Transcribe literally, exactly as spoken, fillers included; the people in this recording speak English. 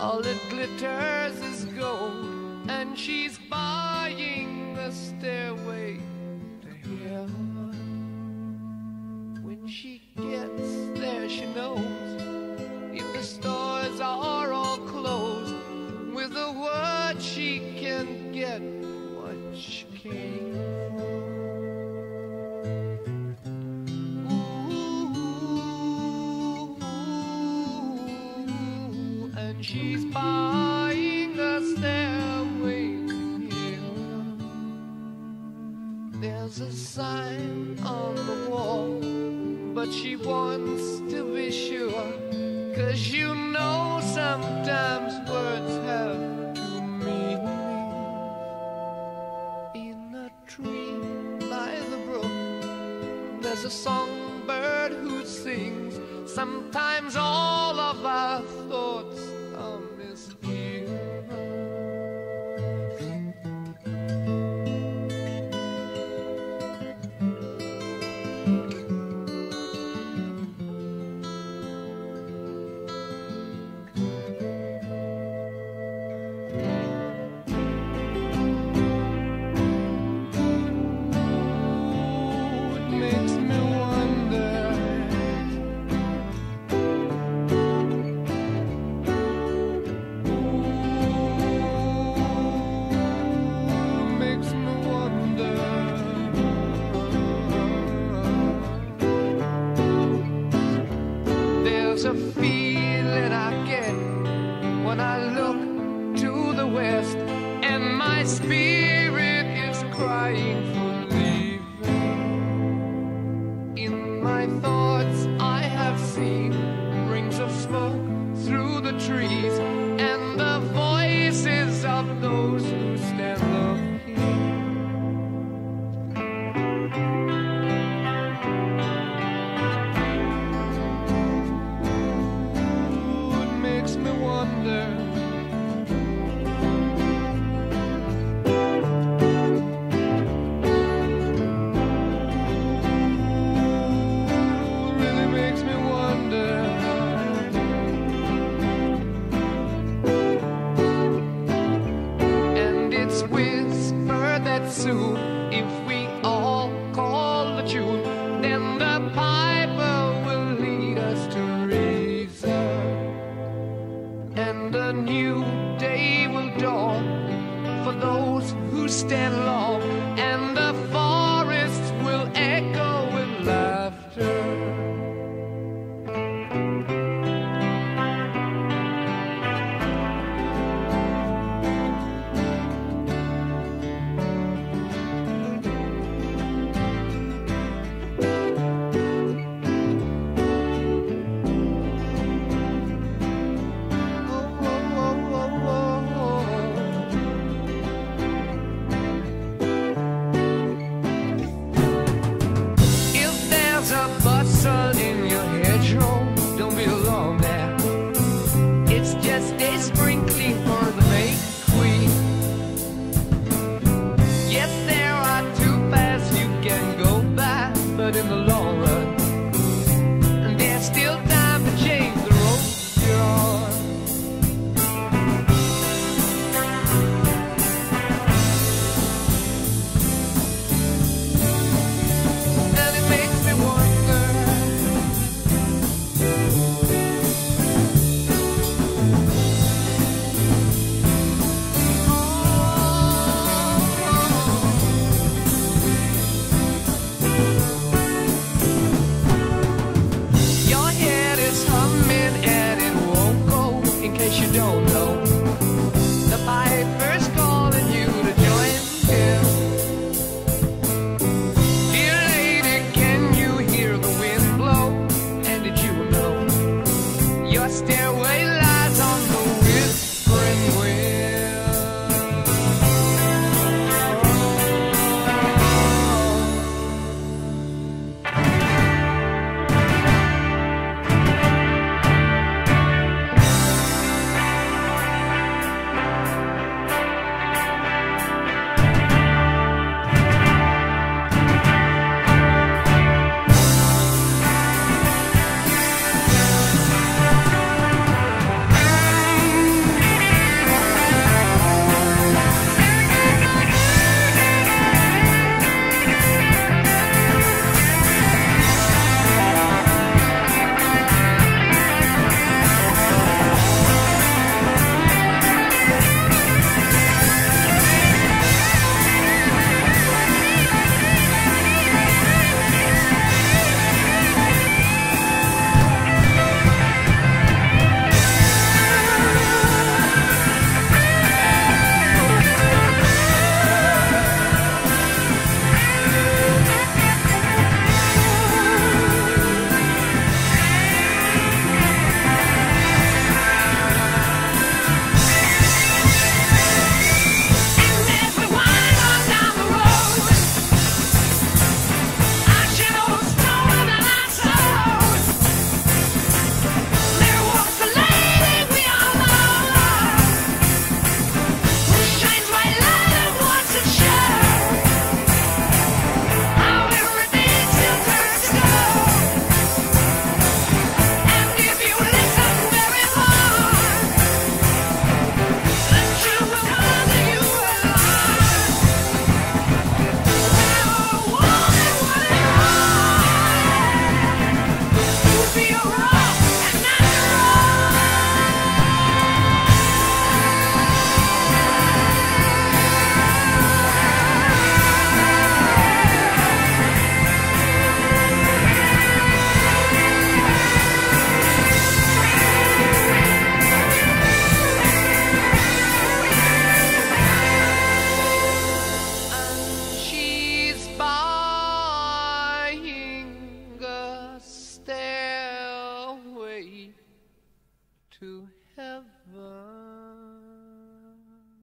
all it glitters is gold, and she's buying a stairway to heaven. When she gets there, she knows if the stores are all closed, with a word she can get what she came for. Ooh, and she's buying a stairway to heaven. There's a sign on the wall, but she wants to be sure, 'cause you know sometimes words have two meanings. In a tree by the brook, there's a songbird who sings. Sometimes all of our thoughts are misgiven. There's a feeling I get when I look to the west, and my spirit is crying for leaving. In my thoughts I have seen rings of smoke through the trees, and the voices of those who stand up here. Soon, if we all call the tune, then the piper will lead us to reason, and a new day will dawn for those who stand long, and the